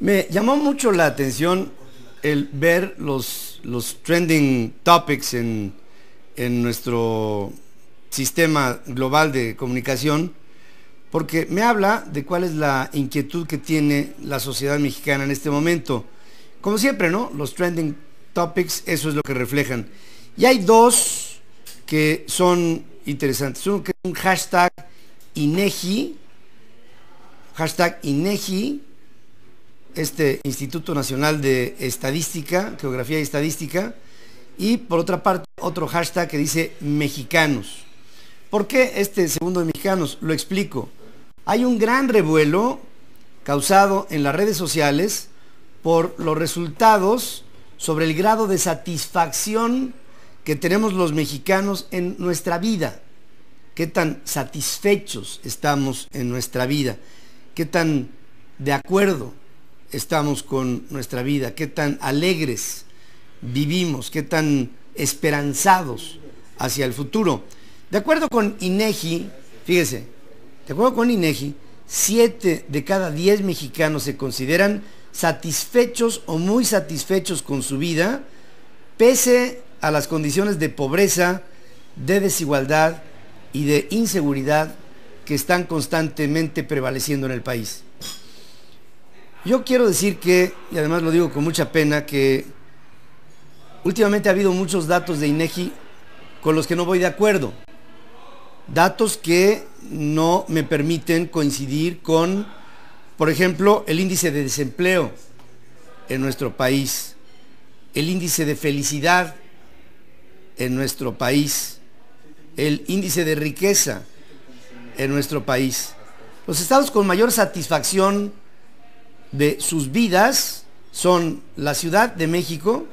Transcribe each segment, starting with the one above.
Me llamó mucho la atención el ver los trending topics en nuestro sistema global de comunicación, porque me habla de cuál es la inquietud que tiene la sociedad mexicana en este momento. Como siempre, ¿no? Los trending topics, eso es lo que reflejan. Y hay dos que son interesantes. Uno que es un hashtag INEGI, este Instituto Nacional de Estadística, Geografía y Estadística, y por otra parte otro hashtag que dice mexicanos. ¿Por qué este segundo de mexicanos? Lo explico. Hay un gran revuelo causado en las redes sociales por los resultados sobre el grado de satisfacción que tenemos los mexicanos en nuestra vida. Qué tan satisfechos estamos en nuestra vida, qué tan de acuerdo estamos con nuestra vida, qué tan alegres vivimos, qué tan esperanzados hacia el futuro. De acuerdo con INEGI, fíjese, de acuerdo con INEGI, 7 de cada 10 mexicanos se consideran satisfechos o muy satisfechos con su vida, pese a las condiciones de pobreza, de desigualdad y de inseguridad que están constantemente prevaleciendo en el país. Yo quiero decir que, y además lo digo con mucha pena, que últimamente ha habido muchos datos de INEGI con los que no voy de acuerdo. Datos que no me permiten coincidir con, por ejemplo, el índice de desempleo en nuestro país, el índice de felicidad en nuestro país, el índice de riqueza en nuestro país. Los estados con mayor satisfacción de sus vidas son la Ciudad de México,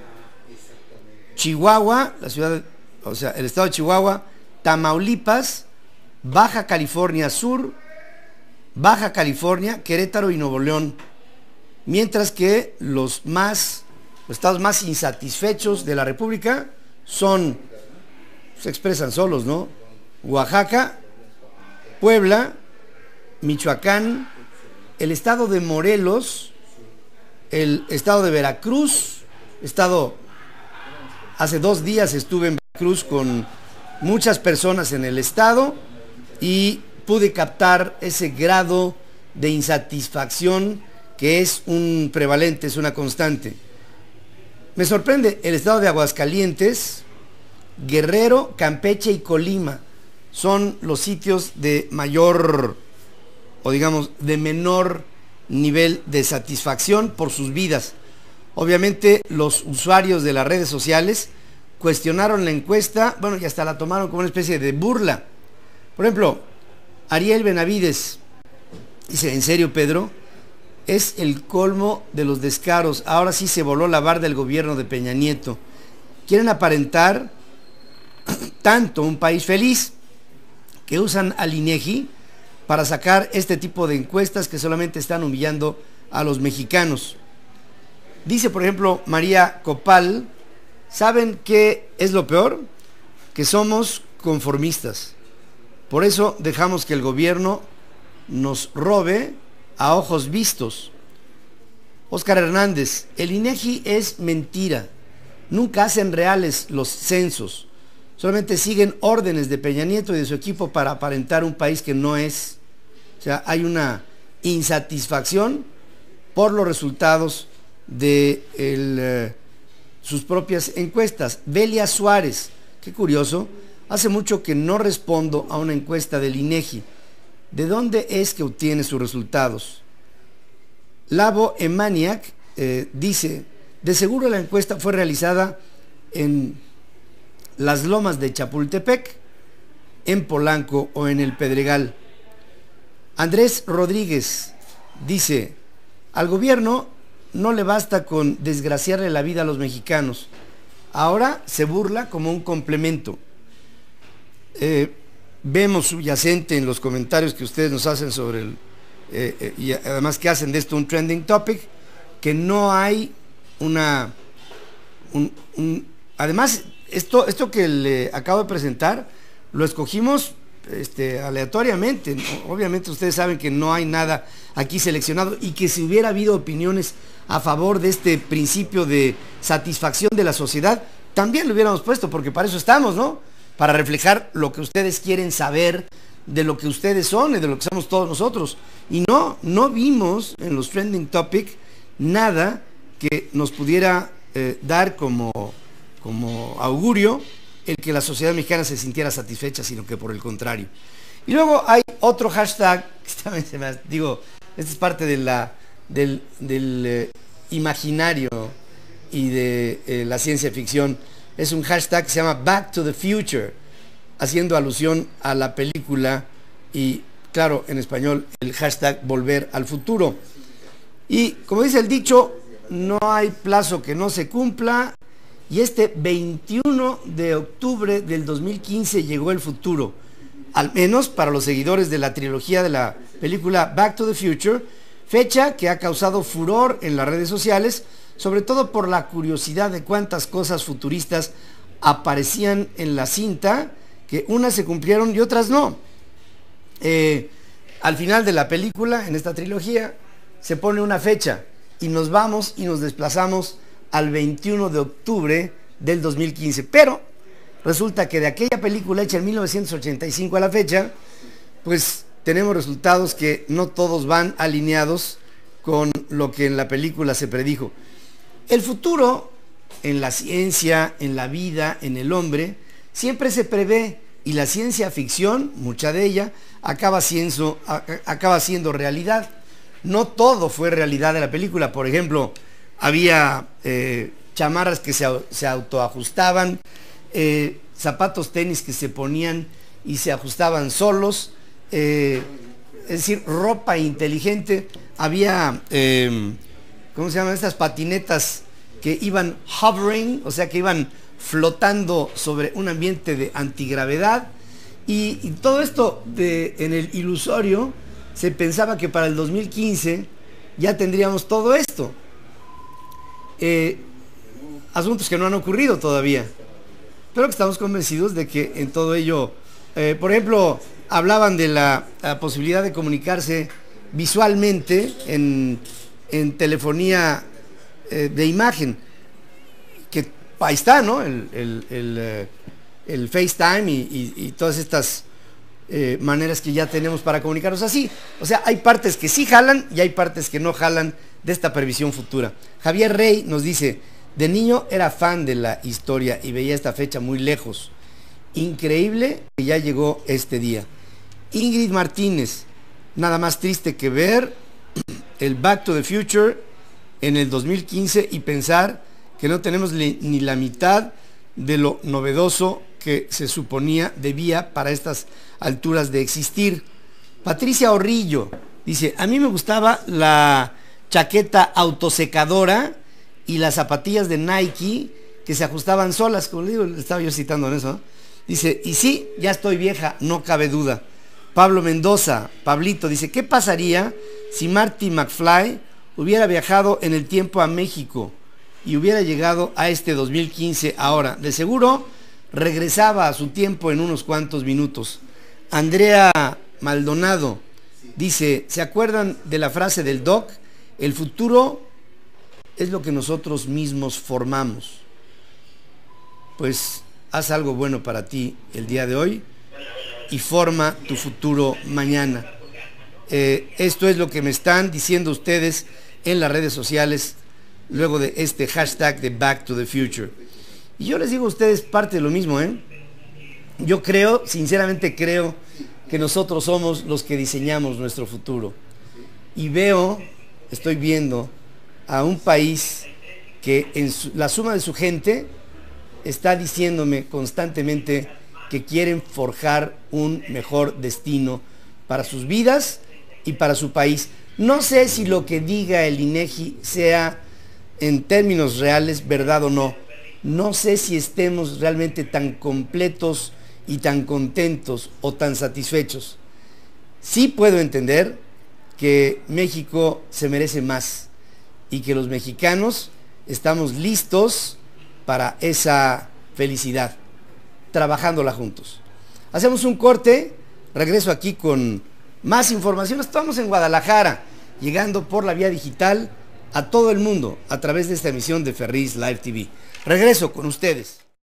Chihuahua, el estado de Chihuahua, Tamaulipas, Baja California Sur, Baja California, Querétaro y Nuevo León, mientras que los estados más insatisfechos de la República son, se expresan solos, ¿no? Oaxaca, Puebla, Michoacán, el estado de Morelos, el estado de Veracruz, hace 2 días estuve en Veracruz con muchas personas en el estado y pude captar ese grado de insatisfacción que es un prevalente, es una constante. Me sorprende el estado de Aguascalientes, Guerrero, Campeche y Colima. Son los sitios de mayor, o digamos, de menor nivel de satisfacción por sus vidas. Obviamente los usuarios de las redes sociales cuestionaron la encuesta, bueno, y hasta la tomaron como una especie de burla. Por ejemplo, Ariel Benavides dice: ¿en serio, Pedro? Es el colmo de los descaros. Ahora sí se voló la barda del gobierno de Peña Nieto. Quieren aparentar tanto un país feliz que usan al INEGI para sacar este tipo de encuestas que solamente están humillando a los mexicanos. Dice, por ejemplo, María Copal: ¿saben qué es lo peor? Que somos conformistas. Por eso dejamos que el gobierno nos robe a ojos vistos. Óscar Hernández: el INEGI es mentira. Nunca hacen reales los censos. Solamente siguen órdenes de Peña Nieto y de su equipo para aparentar un país que no es. O sea, hay una insatisfacción por los resultados de sus propias encuestas. Belia Suárez: qué curioso, hace mucho que no respondo a una encuesta del INEGI. ¿De dónde es que obtiene sus resultados? Lavo Emaniac dice: de seguro la encuesta fue realizada en las lomas de Chapultepec, en Polanco o en el Pedregal. Andrés Rodríguez dice: al gobierno no le basta con desgraciarle la vida a los mexicanos, ahora se burla como un complemento. Vemos subyacente en los comentarios que ustedes nos hacen sobre y además que hacen de esto un trending topic, que no hay además esto que le acabo de presentar lo escogimos aleatoriamente. Obviamente ustedes saben que no hay nada aquí seleccionado y que si hubiera habido opiniones a favor de este principio de satisfacción de la sociedad, también lo hubiéramos puesto, porque para eso estamos, ¿no? Para reflejar lo que ustedes quieren saber de lo que ustedes son y de lo que somos todos nosotros. Y no vimos en los trending topic nada que nos pudiera dar como augurio el que la sociedad mexicana se sintiera satisfecha, sino que por el contrario. Y luego hay otro hashtag, que también esta es parte de del imaginario y de la ciencia ficción. Es un hashtag que se llama Back to the Future, haciendo alusión a la película y, claro, en español, el hashtag Volver al Futuro. Y, como dice el dicho, no hay plazo que no se cumpla, y este 21 de octubre del 2015 llegó el futuro, al menos para los seguidores de la trilogía de la película Back to the Future, fecha que ha causado furor en las redes sociales, sobre todo por la curiosidad de cuántas cosas futuristas aparecían en la cinta, que unas se cumplieron y otras no. Al final de la película, en esta trilogía, se pone una fecha y nos vamos y nos desplazamos al 21 de octubre del 2015. Pero resulta que de aquella película hecha en 1985 a la fecha, pues tenemos resultados que no todos van alineados con lo que en la película se predijo. El futuro en la ciencia, en la vida, en el hombre, siempre se prevé, y la ciencia ficción, mucha de ella, acaba siendo realidad. No todo fue realidad de la película. Por ejemplo, había chamarras que se autoajustaban, zapatos tenis que se ponían y se ajustaban solos, es decir, ropa inteligente. Había, ¿cómo se llaman? Estas patinetas que iban hovering, o sea, que iban flotando sobre un ambiente de antigravedad. Y todo esto en el ilusorio se pensaba que para el 2015 ya tendríamos todo esto. Asuntos que no han ocurrido todavía, pero que estamos convencidos de que en todo ello, por ejemplo, hablaban de la posibilidad de comunicarse visualmente en telefonía de imagen, que ahí está, ¿no? El FaceTime y todas estas maneras que ya tenemos para comunicarnos así. O sea, hay partes que sí jalan y hay partes que no jalan de esta previsión futura. Javier Rey nos dice: de niño era fan de la historia y veía esta fecha muy lejos. Increíble que ya llegó este día. Ingrid Martínez: nada más triste que ver el Back to the Future en el 2015 y pensar que no tenemos ni la mitad de lo novedoso que se suponía debía para estas alturas de existir. Patricia Orrillo dice: a mí me gustaba la chaqueta autosecadora y las zapatillas de Nike que se ajustaban solas, como le digo, estaba yo citando en eso, ¿no? Dice: y sí, ya estoy vieja, no cabe duda. Pablo Mendoza, Pablito, dice: ¿qué pasaría si Marty McFly hubiera viajado en el tiempo a México y hubiera llegado a este 2015 ahora? De seguro regresaba a su tiempo en unos cuantos minutos. Andrea Maldonado dice: ¿se acuerdan de la frase del Doc? El futuro es lo que nosotros mismos formamos. Pues haz algo bueno para ti el día de hoy y forma tu futuro mañana. Esto es lo que me están diciendo ustedes en las redes sociales luego de este hashtag de Back to the Future. Y yo les digo a ustedes parte de lo mismo, ¿eh? Yo creo, sinceramente creo, que nosotros somos los que diseñamos nuestro futuro. Y estoy viendo a un país que en la suma de su gente está diciéndome constantemente que quieren forjar un mejor destino para sus vidas y para su país. No sé si lo que diga el INEGI sea en términos reales verdad o no. No sé si estemos realmente tan completos y tan contentos o tan satisfechos. Sí puedo entender que México se merece más y que los mexicanos estamos listos para esa felicidad, trabajándola juntos. Hacemos un corte, regreso aquí con más información. Estamos en Guadalajara, llegando por la vía digital a todo el mundo a través de esta emisión de Ferris Live TV. Regreso con ustedes.